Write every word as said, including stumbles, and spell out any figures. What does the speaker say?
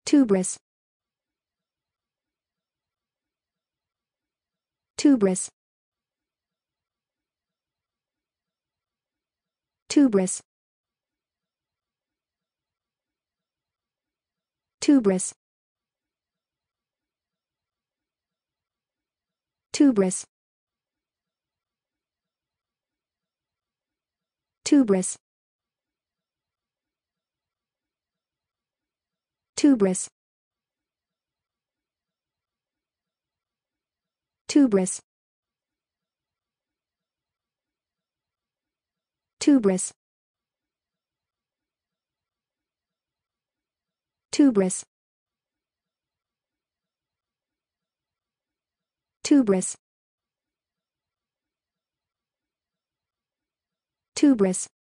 Tuberose. Tuberose. Tuberose. Tuberose. Tuberose. Tuberose. Tuberose. Tuberose. Tuberose. Tuberose. Tuberose. Tuberose.